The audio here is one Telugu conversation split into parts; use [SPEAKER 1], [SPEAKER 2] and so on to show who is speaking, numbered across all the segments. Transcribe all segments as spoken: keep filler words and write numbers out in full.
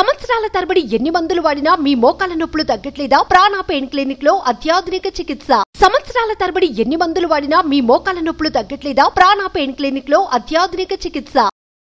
[SPEAKER 1] సంవత్సరాల తరబడి ఎన్ని మందులు వాడినా మీ మోకాల నొప్పులు తగ్గట్లేదా? ప్రాణ పెయిన్ క్లినిక్ లో అత్యాధునిక చికిత్స. సంవత్సరాల తరబడి ఎన్ని మందులు వాడినా మీ మోకాల నొప్పులు తగ్గట్లేదా? ప్రాణ పెయిన్ క్లినిక్ లో అత్యాధునిక చికిత్స.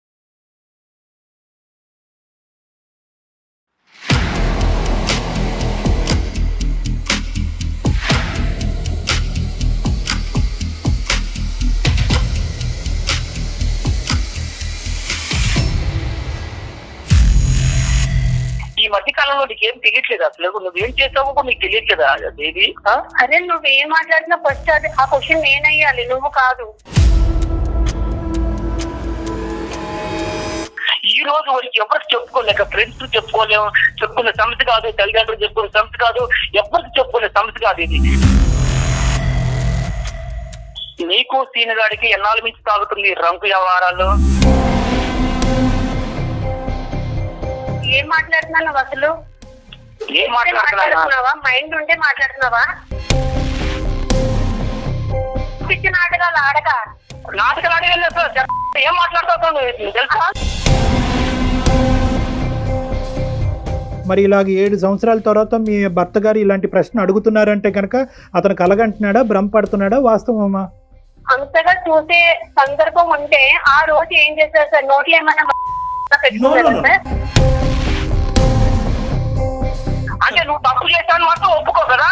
[SPEAKER 2] ఈ మధ్య కాలంలో నీకు ఏం తెలియట్లేదు, అసలు నువ్వేం చేసావు నీకు తెలియట్లేదా బేబీ?
[SPEAKER 3] అరే నువ్వేం మాట్లాడినా ఫస్ట్ అది ఆ క్వశ్చన్ నేనయ్యాలి, నువ్వు కాదు.
[SPEAKER 2] ఈ రోజు వరకు ఎవరికి చెప్పుకోలేక, ఫ్రెండ్స్ చెప్పుకోలేము, చెప్పుకునే సమస్య కాదు, తల్లిదండ్రులు చెప్పుకునే సమస్య కాదు, ఎవరికి చెప్పుకునే సమస్య కాదు ఇది. నీకు సీనిగాడికి ఎన్నాళ్ళ మించి తాగుతుంది రంకు వ్యవహారాలు.
[SPEAKER 3] ఏం మాట్లాడుతున్నావు అసలు?
[SPEAKER 2] ఏం మాట్లాడుతున్నావా?
[SPEAKER 3] మైండ్ ఉంటే మాట్లాడుతున్నావా? పిచ్చి నాటకాలు ఆడక
[SPEAKER 2] నాటకాలు ఆడలేదు సార్. ఏం మాట్లాడుతావు తెలుసా?
[SPEAKER 4] మరి ఇలాగ ఏడు సంవత్సరాల తర్వాత మీ భర్త గారు ఇలాంటి ప్రశ్న అడుగుతున్నారంటే కనుక అతను కలగంటున్నాడా, భ్రమ పడుతున్నాడా, వాస్తవమా?
[SPEAKER 3] అంతగా చూసే సందర్భం ఉంటే ఆ రోజు ఏం చేశారు సార్? నోట్లు ఏమన్నా పెట్టుకున్నారా సార్?
[SPEAKER 2] అంటే నువ్వు తప్పు చేస్తాను మాత్రం ఒప్పుకో కదా.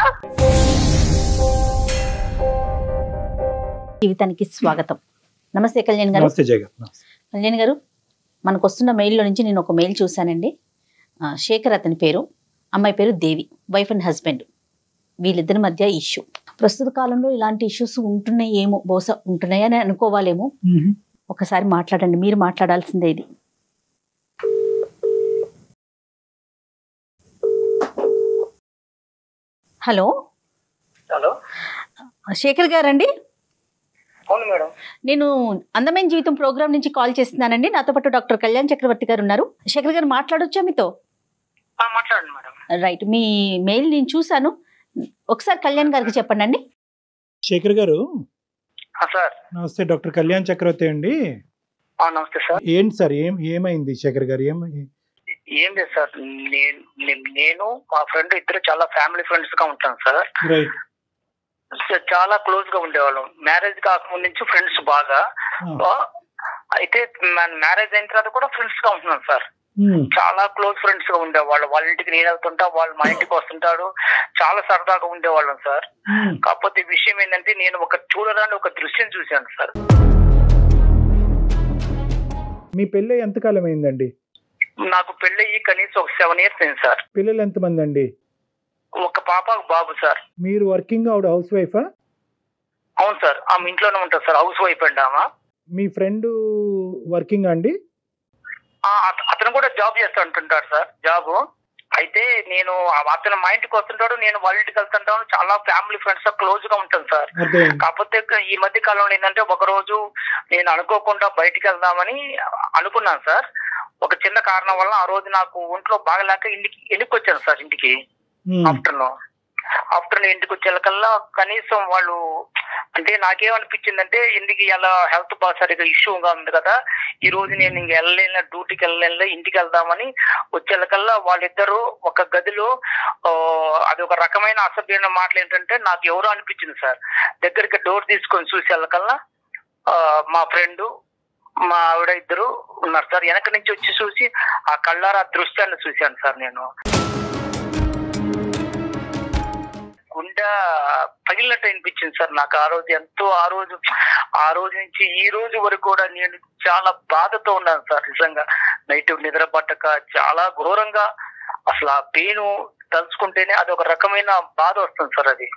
[SPEAKER 5] జీవితానికి స్వాగతం. నమస్తే కళ్యాణ్ గారు.
[SPEAKER 4] నమస్తే జయ గారు.
[SPEAKER 5] కళ్యాణ్ గారు, మనకు వస్తున్న మెయిల్లో నుంచి నేను ఒక మెయిల్ చూశానండి. శేఖర్ అతని పేరు, అమ్మాయి పేరు దేవి, వైఫ్ అండ్ హస్బెండ్. వీళ్ళిద్దరి మధ్య ఇష్యూ. ప్రస్తుత కాలంలో ఇలాంటి ఇష్యూస్ ఉంటున్నాయి ఏమో, బహుశా ఉంటున్నాయని అనుకోవాలేమో. ఒకసారి మాట్లాడండి, మీరు మాట్లాడాల్సిందే ఇది. హలో
[SPEAKER 2] హలో
[SPEAKER 5] శేఖర్ గారండి?
[SPEAKER 2] అవును మేడం.
[SPEAKER 5] నేను అందమైన జీవితం ప్రోగ్రామ్ నుంచి కాల్ చేస్తున్నానండి. నాతో పాటు డాక్టర్ కళ్యాణ్ చక్రవర్తి గారు ఉన్నారు. శేఖర్ గారు మాట్లాడొచ్చా మీతో?
[SPEAKER 2] మాట్లాడండి మేడం.
[SPEAKER 5] రైట్, మీ మెయిల్ నేను చూశాను, ఒకసారి కళ్యాణ్ గారికి చెప్పండి అండి.
[SPEAKER 4] శేఖర్ గారు
[SPEAKER 2] సార్.
[SPEAKER 4] నమస్తే, డాక్టర్ కళ్యాణ్ చక్రవర్తి అండి.
[SPEAKER 2] నమస్తే సార్.
[SPEAKER 4] ఏంటి సార్, ఏం ఏమైంది శేఖర్ గారు? ఏమై
[SPEAKER 2] ఏం లేదు సార్, నేను మా ఫ్రెండ్ ఇద్దరు చాలా ఫ్యామిలీ ఫ్రెండ్స్ గా ఉంటాం సార్.
[SPEAKER 4] రైట్.
[SPEAKER 2] చాలా క్లోజ్ గా ఉండేవాళ్ళం. మ్యారేజ్ కాకముందు నుంచి ఫ్రెండ్స్ బాగా. అయితే మ్యారేజ్ అయిన తర్వాత కూడా ఫ్రెండ్స్ గా ఉంటున్నాం సార్. చాలా క్లోజ్ ఫ్రెండ్స్ గా ఉండేవాళ్ళు. వాళ్ళ ఇంటికి నేను వెళ్తుంటా, వాళ్ళు మా ఇంటికి వస్తుంటారు. చాలా సరదాగా ఉండేవాళ్ళం సార్. కాకపోతే విషయం ఏంటంటే, నేను ఒక చూడరాని ఒక దృశ్యం చూశాను సార్.
[SPEAKER 4] మీ పెళ్ళి ఎంతకాలం అయిందండి?
[SPEAKER 2] నాకు పెళ్ళయి కనీసం ఒక సెవెన్ ఇయర్స్ అయింది సార్.
[SPEAKER 4] పిల్లలు ఎంతమంది అండి?
[SPEAKER 2] ఒక పాప, ఒక బాబు సార్.
[SPEAKER 4] మీరు వర్కింగ్, ఆవిడ హౌస్ వైఫా?
[SPEAKER 2] అవును సార్, ఆమె ఇంట్లోనే ఉంటుంది సార్. హౌస్ వైఫ్ అండి ఆమె.
[SPEAKER 4] మీ ఫ్రెండ్ వర్కింగ్ అండి?
[SPEAKER 2] అతను కూడా జాబ్ చేస్తూ ఉంటుంటాడు సార్, జాబ్. అయితే నేను అతను మా ఇంటికి వస్తుంటాడు, నేను వాళ్ళ ఇంటికి వెళ్తుంటాను. చాలా ఫ్యామిలీ ఫ్రెండ్స్ క్లోజ్ గా ఉంటాను సార్. కాకపోతే ఈ మధ్య కాలంలో ఏంటంటే, ఒక రోజు నేను అనుకోకుండా బయటికి వెళ్దామని అనుకున్నాను సార్. ఒక చిన్న కారణం వల్ల ఆ రోజు నాకు ఒంట్లో బాగలేక ఇంటికి ఇంటికి వచ్చాను సార్. ఇంటికి ఆఫ్టర్నూన్ ఆఫ్టర్నూన్ ఇంటికి వచ్చేకల్లా కనీసం వాళ్ళు, అంటే నాకేమనిపించిందంటే, ఇంటికి ఇలా హెల్త్ బాగా సరిగా ఇష్యూగా ఉంది కదా, ఈ రోజు నేను ఇంక వెళ్ళలేను, డ్యూటీకి వెళ్ళలేను, ఇంటికి వెళ్దామని వచ్చేకల్లా వాళ్ళిద్దరూ ఒక గదిలో, అది ఒక రకమైన అసభ్యమైన మాటలు ఏంటంటే, నాకు ఎవరో అనిపించింది సార్. దగ్గరికి డోర్ తీసుకొని చూసి వెళ్ళకల్లా మా ఫ్రెండ్, మా ఆవిడ ఇద్దరు ఉన్నారు సార్. వెనక నుంచి వచ్చి చూసి ఆ కళ్ళారా దృశ్యాన్ని చూశాను సార్. నేను గుండె పగిలినట్టు అనిపించింది సార్ నాకు ఆ రోజు. ఎంతో ఆ రోజు ఆ రోజు నుంచి ఈ రోజు వరకు కూడా నేను చాలా బాధతో ఉన్నాను సార్. నిజంగా నైట్ నిద్ర పట్టక చాలా ఘోరంగా, అసలు ఆ పెయిన్ తలుచుకుంటేనే అది ఒక రకమైన బాధ వస్తుంది సార్. అది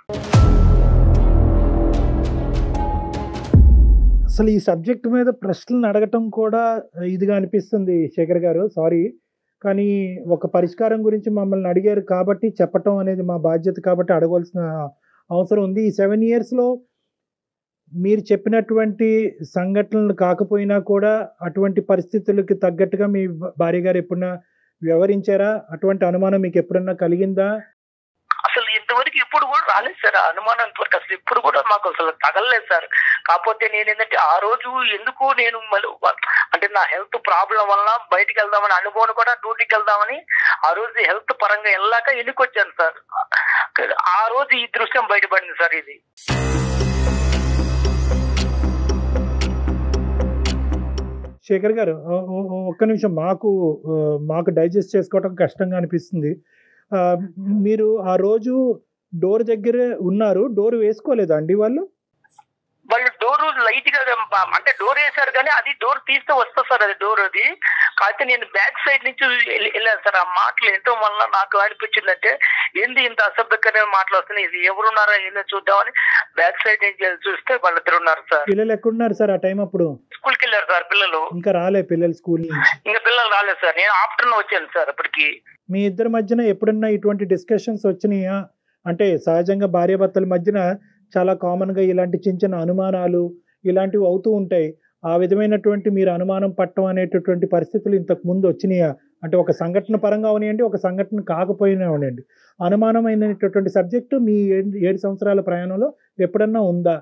[SPEAKER 4] అసలు ఈ సబ్జెక్ట్ మీద ప్రశ్నలు అడగటం కూడా ఇదిగా అనిపిస్తుంది శేఖర్ గారు, సారీ. కానీ ఒక పరిష్కారం గురించి మమ్మల్ని అడిగారు కాబట్టి చెప్పటం అనేది మా బాధ్యత, కాబట్టి అడగవలసిన అవసరం ఉంది. ఈ సెవెన్ ఇయర్స్లో మీరు చెప్పినటువంటి సంఘటనలు కాకపోయినా కూడా అటువంటి పరిస్థితులకి తగ్గట్టుగా మీ భార్య గారు ఎప్పుడన్నా వ్యవహరించారా? అటువంటి అనుమానం మీకు ఎప్పుడన్నా కలిగిందా?
[SPEAKER 2] అసలు ఇంతవరకు మైండ్కి ఇప్పుడు కూడా రాలేదు సార్ ఆ అనుమానం వరకు, అసలు ఇప్పుడు కూడా మాకు అసలు తగలలేదు సార్. కాకపోతే నేను ఏంటంటే ఆ రోజు ఎందుకు నేను మళ్ళీ అంటే నా హెల్త్ ప్రాబ్లం వల్ల బయటికి వెళ్దామని అనుకోని కూడా డ్యూటీకి వెళ్దామని ఆ రోజు హెల్త్ పరంగా వెళ్ళాక ఎన్నికొచ్చాను సార్. ఆ రోజు ఈ దృశ్యం బయటపడింది సార్. ఇది
[SPEAKER 4] శేఖర్ గారు ఒక్క నిమిషం, మాకు మాకు డైజెస్ట్ చేసుకోవడం కష్టంగా అనిపిస్తుంది. మీరు ఆ రోజు డోర్ దగ్గర ఉన్నారు, డోర్ వేసుకోలేదా అండి వాళ్ళు?
[SPEAKER 2] వాళ్ళు డోర్ లైట్ గా అంటే డోర్ వేసారు కానీ అది డోర్ తీస్తే వస్తా సార్, అది డోర్ అది. కాకపోతే నేను బ్యాక్ సైడ్ నుంచి వెళ్ళాను సార్. ఆ మాటలు ఏంటో వల్ల నాకు అనిపించిందంటే ఏంది ఇంత అసభ్యకరమైన మాటలు వస్తున్నాయి, ఇది ఎవరున్నారా ఏందో చూద్దామని బ్యాక్ సైడ్ నుంచి చూస్తే వాళ్ళిద్దరు ఉన్నారు సార్.
[SPEAKER 4] పిల్లలు ఎక్కడున్నారు సార్ ఆ టైం అప్పుడు?
[SPEAKER 2] స్కూల్కి వెళ్ళారు సార్ పిల్లలు.
[SPEAKER 4] ఇంకా రాలే పిల్లలు స్కూల్ నుంచి?
[SPEAKER 2] ఇంకా పిల్లలు రాలేదు సార్, నేను ఆఫ్టర్నూన్ వచ్చాను సార్. అప్పటికి
[SPEAKER 4] మీ ఇద్దరి మధ్యన ఎప్పుడన్నా ఇటువంటి డిస్కషన్స్ వచ్చినాయా? అంటే సహజంగా భార్యాభర్తల మధ్యన చాలా కామన్గా ఇలాంటి చిన్న చిన్న అనుమానాలు ఇలాంటివి అవుతూ ఉంటాయి. ఆ విధమైనటువంటి మీరు అనుమానం పట్టడం అనేటటువంటి పరిస్థితులు ఇంతకు ముందు వచ్చినాయా? అంటే ఒక సంఘటన పరంగా అవనివ్వండి, ఒక సంఘటన కాకపోయినా అవనివ్వండి, అనుమానమైనటువంటి సబ్జెక్టు మీ ఏడు సంవత్సరాల ప్రయాణంలో ఎప్పుడన్నా ఉందా?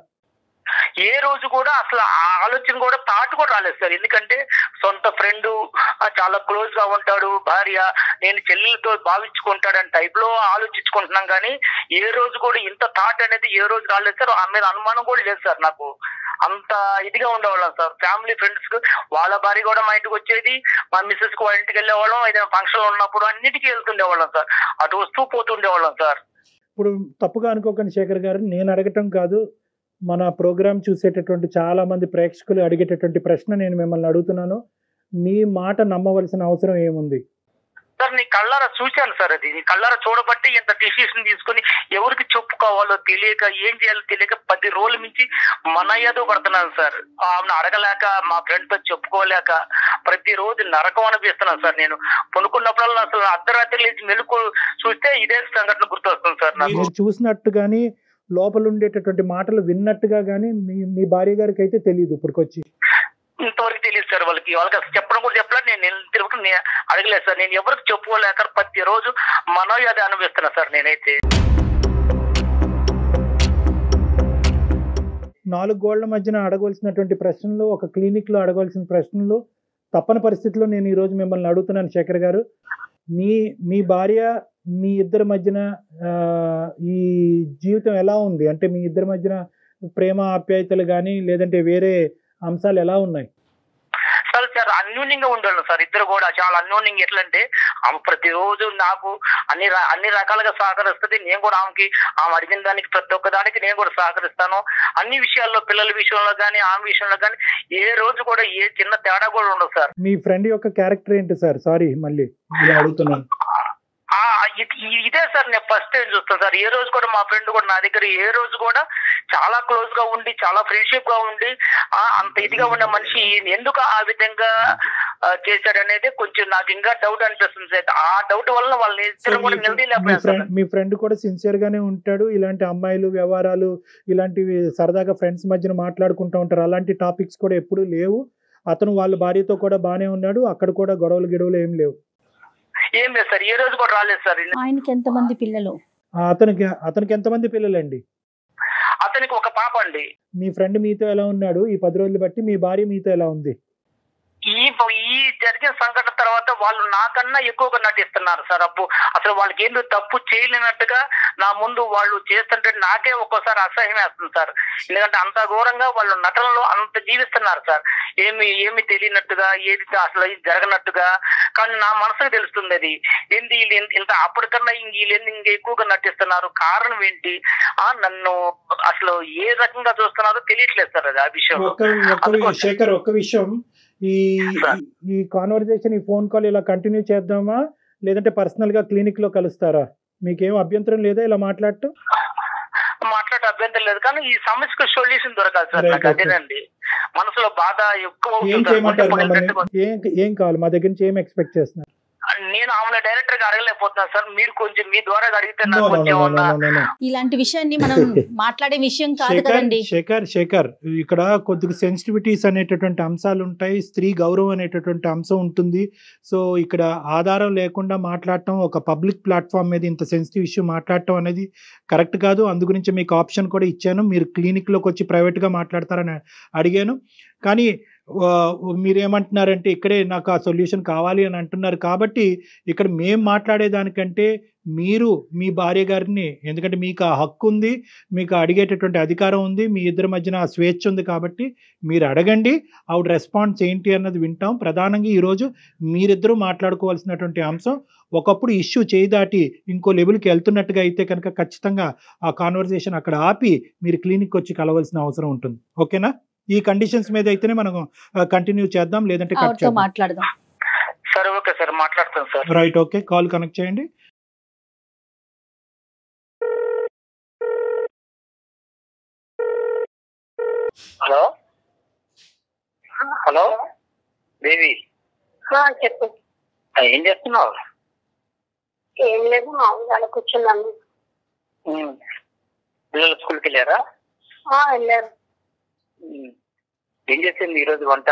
[SPEAKER 2] ఏ రోజు కూడా అసలు ఆ ఆలోచన కూడా థాట్ కూడా రాలేదు సార్. ఎందుకంటే సొంత ఫ్రెండ్, చాలా క్లోజ్ గా ఉంటాడు, భార్య, నేను చెల్లెలతో భావించుకుంటాడు అని టైప్ లో ఆలోచించుకుంటున్నాం. కానీ ఏ రోజు కూడా ఇంత థాట్ అనేది ఏ రోజు రాలేదు సార్. ఆ మీద అనుమానం కూడా లేదు సార్. నాకు అంత ఇదిగా ఉండేవాళ్ళం సార్. ఫ్యామిలీ ఫ్రెండ్స్ కు వాళ్ళ భార్య కూడా మా ఇంటికి వచ్చేది, మా మిస్సెస్ కు వాళ్ళ ఇంటికి వెళ్ళేవాళ్ళం, ఏదైనా ఫంక్షన్ ఉన్నప్పుడు అన్నిటికీ వెళ్తుండేవాళ్ళం సార్. అటు వస్తూ పోతుండేవాళ్ళం సార్.
[SPEAKER 4] ఇప్పుడు తప్పుగా అనుకోకండి శేఖర్ గారు, నేను అడగటం కాదు, మన ప్రోగ్రామ్ చూసేటటువంటి చాలా మంది ప్రేక్షకులు అడిగేటటువంటి ప్రశ్న నేను మిమ్మల్ని అడుగుతున్నాను. మీ మాట నమ్మవలసిన అవసరం ఏముంది
[SPEAKER 2] సార్? నీ కళ్ళారా చూశాను సార్. అది నీ కళ్ళారా చూడబట్టి ఇంత డిసిషన్ తీసుకుని ఎవరికి చెప్పుకోవాలో తెలియక ఏం చేయాలో తెలియక పది రోజుల నుంచి మన ఏదో పడుతున్నాను సార్. ఆమెను అడగలేక, మా ఫ్రెండ్ తో చెప్పుకోలేక ప్రతి రోజు నరకం అనిపిస్తున్నాను సార్. నేను కొనుక్కున్నప్పుడల్లా అసలు అర్ధరాత్రి లేచి మెలుకు చూస్తే ఇదే సంఘటన గుర్తొస్తుంది సార్ నాకు.
[SPEAKER 4] చూసినట్టు కానీ లోపల ఉండేటటువంటి మాటలు విన్నట్టుగా కానీ మీ మీ భార్య గారికి అయితే తెలియదు ఇప్పటికొచ్చి?
[SPEAKER 2] ఇంతవరకు తెలియదు సార్. వాళ్ళకి వాళ్ళకి అసలు చెప్పడం కూడా చెప్పలేదు. నేను తిరుగుతూ అడగలేదు సార్. నేను ఎవరికి చెప్పుకోలేక ప్రతి రోజు మనో అది అనిపిస్తున్నా సార్ నేనైతే.
[SPEAKER 4] నాలుగు గోళ్ల మధ్యన అడగవలసినటువంటి ప్రశ్నలు, ఒక క్లినిక్ లో అడగవలసిన ప్రశ్నలు తప్పని పరిస్థితిలో నేను ఈ రోజు మిమ్మల్ని అడుగుతున్నాను శేఖర్ గారు. మీ మీ భార్య మీ ఇద్దరి మధ్యన ఈ జీవితం ఎలా ఉంది? అంటే మీ ఇద్దరి మధ్యన ప్రేమ ఆప్యాయతలు కానీ లేదంటే వేరే అంశాలు ఎలా ఉన్నాయి?
[SPEAKER 2] సార్ సార్ అన్యోన్యంగా ఉండేవాళ్ళం సార్. ఇద్దరు కూడా చాలా అన్యోన్యంగా. ఎట్లంటే ఆమె ప్రతిరోజు నాకు అన్ని అన్ని రకాలుగా సహకరిస్తుంది. నేను కూడా ఆమెకి ఆమె అడిగిన దానికి ప్రతి ఒక్క దానికి నేను కూడా సహకరిస్తాను. అన్ని విషయాల్లో, పిల్లల విషయంలో కానీ ఆమె విషయంలో కానీ ఏ రోజు కూడా ఏ చిన్న తేడా కూడా ఉండదు సార్.
[SPEAKER 4] మీ ఫ్రెండ్ యొక్క క్యారెక్టర్ ఏంటి సార్? సారీ మళ్ళీ అడుగుతున్నాను.
[SPEAKER 2] ఇదే సార్ నేను ఫస్ట్ టైం చూస్తాను సార్. ఏ రోజు కూడా మా ఫ్రెండ్ కూడా నా దగ్గర ఏ రోజు కూడా చాలా క్లోజ్ గా ఉండి, చాలా ఫ్రెండ్షిప్ గా ఉండి, అంత ఇదిగా ఉన్న మనిషి ఎందుకు ఆ విధంగా చేశాడనేది కొంచెం నాకు ఇంకా డౌట్ అనిపిస్తుంది సార్. ఆ డౌట్ వల్ల వాళ్ళని ఇద్దరు కూడా నిలదీయలేకపోయారు.
[SPEAKER 4] మీ ఫ్రెండ్ కూడా సిన్సియర్ గానే ఉంటాడు. ఇలాంటి అమ్మాయిలు వ్యవహారాలు ఇలాంటివి సరదాగా ఫ్రెండ్స్ మధ్యన మాట్లాడుకుంటూ ఉంటారు. అలాంటి టాపిక్స్ కూడా ఎప్పుడూ లేవు. అతను వాళ్ళ భార్యతో కూడా బానే ఉన్నాడు. అక్కడ కూడా గొడవలు గిడవలు ఏం లేవు.
[SPEAKER 2] ఏం లేదు సార్. ఏ రోజు కూడా రాలేదు సార్.
[SPEAKER 5] ఆయనకి ఎంతమంది పిల్లలు?
[SPEAKER 4] అతనికి అతనికి ఎంతమంది పిల్లలండి?
[SPEAKER 2] అతనికి ఒక పాప అండి.
[SPEAKER 4] మీ ఫ్రెండ్ మీతో ఎలా ఉన్నాడు ఈ పది రోజులు బట్టి? మీ భార్య మీతో ఎలా ఉంది?
[SPEAKER 2] ఈ ఈ జరిగిన సంఘటన తర్వాత వాళ్ళు నాకన్నా ఎక్కువగా నటిస్తున్నారు సార్. అప్పు అసలు వాళ్ళకి ఏందో తప్పు చేయలేనట్టుగా నా ముందు వాళ్ళు చేస్తుంటే నాకే ఒక్కోసారి అసహ్యం వేస్తుంది సార్. ఎందుకంటే అంత ఘోరంగా వాళ్ళు నటనలో అంత జీవిస్తున్నారు సార్. ఏమి ఏమి తెలియనట్టుగా, ఏది అసలు జరగనట్టుగా. కానీ నా మనసుకు తెలుస్తుంది అది ఏంది వీళ్ళు ఇంత అప్పటికన్నా వీళ్ళు ఇంకా ఎక్కువగా నటిస్తున్నారు. కారణం ఏంటి? ఆ నన్ను అసలు ఏ రకంగా చూస్తున్నారో తెలియట్లేదు సార్. అది ఆ విషయం.
[SPEAKER 4] శేఖర్ ఒక్క విషయం, ఈ ఈ కాన్వర్జేషన్, ఈ ఫోన్ కాల్ ఇలా కంటిన్యూ చేద్దామా లేదంటే పర్సనల్ గా క్లినిక్ లో కలుస్తారా? మీకేం అభ్యంతరం లేదా ఇలా మాట్లాడటం?
[SPEAKER 2] మాట్లాడే అభ్యంతరం లేదు, కానీ ఈ సమస్యకు సొల్యూషన్ దొరకాలి సార్. నాకు అదేనండి మనసులో బాధ ఎక్కువ.
[SPEAKER 4] ఏం చేయమంటారు? ఏం ఏం కావాలి మా దగ్గర నుంచి? ఏం ఎక్స్పెక్ట్ చేస్తున్నారు?
[SPEAKER 2] నేను ఆమె డైరెక్టర్ గా అడగలేకపోతున్నాను సార్, మీరు కొంచెం మీ ద్వారా అడిగితే
[SPEAKER 4] No,
[SPEAKER 2] నాకు
[SPEAKER 4] no, no,
[SPEAKER 2] కొంచెం
[SPEAKER 4] no,
[SPEAKER 2] ఏమన్నా-
[SPEAKER 4] no, no, no.
[SPEAKER 5] ఇలాంటి విషయాన్ని మనం మాట్లాడే విషయం కాదు
[SPEAKER 4] శేఖర్
[SPEAKER 5] కదండి.
[SPEAKER 4] శేఖర్ శేఖర్ ఇక్కడ కొద్దిగా సెన్సిటివిటీస్ అనేటటువంటి అంశాలు ఉంటాయి, స్త్రీ గౌరవం అనేటటువంటి అంశం ఉంటుంది. సో ఇక్కడ ఆధారం లేకుండా మాట్లాడటం, ఒక పబ్లిక్ ప్లాట్ఫామ్ మీద ఇంత సెన్సిటివ్ ఇష్యూ మాట్లాడటం అనేది కరెక్ట్ కాదు. అందు గురించి మీకు ఆప్షన్ కూడా ఇచ్చాను, మీరు క్లినిక్లోకి వచ్చి ప్రైవేట్గా మాట్లాడతారని అడిగాను. కానీ ఆ, మీరేమంటున్నారంటే ఇక్కడే నాకు ఆ సొల్యూషన్ కావాలి అని అంటున్నారు. కాబట్టి ఇక్కడ మేము మాట్లాడేదానికంటే మీరు మీ భార్య గారిని, ఎందుకంటే మీకు ఆ హక్కు ఉంది, మీకు అడిగేటటువంటి అధికారం ఉంది, మీ ఇద్దరి మధ్యన ఆ స్వేచ్ఛ ఉంది, కాబట్టి మీరు అడగండి, ఆవిడ రెస్పాన్స్ ఏంటి అన్నది వింటాం. ప్రధానంగా ఈరోజు మీరిద్దరూ మాట్లాడుకోవాల్సినటువంటి అంశం, ఒకప్పుడు ఇష్యూ చేయి దాటి ఇంకో లెవెల్కి వెళ్తున్నట్టుగా అయితే కనుక ఖచ్చితంగా ఆ కాన్వర్సేషన్ అక్కడ ఆపి మీరు క్లినిక్ వచ్చి కలవాల్సిన అవసరం ఉంటుంది. ఓకేనా? ఈ కండిషన్స్ మీద అయితేనే మనం కంటిన్యూ చేద్దాం, లేదంటే కట్
[SPEAKER 5] ఆవిడతో
[SPEAKER 4] చేద్దాం.
[SPEAKER 5] మాట్లాడదాం.
[SPEAKER 2] సరే ఓకే సార్, మాట్లాడతాను sir.
[SPEAKER 4] Right, okay, call connect చేయండి.
[SPEAKER 2] హలో హలో దేవి,
[SPEAKER 3] ఆ, చెప్పు.
[SPEAKER 2] ఆ, ఏం చేస్తున్నావు?
[SPEAKER 3] ఏం లేదు, మామూలుగా అలా కూర్చున్నాను.
[SPEAKER 2] ఉమ్. పిల్లలు స్కూల్కి వెళ్ళారా?
[SPEAKER 3] ఆ, వెళ్ళారు.
[SPEAKER 2] ఉమ్. ఏం చేసింది ఈరోజు వంట?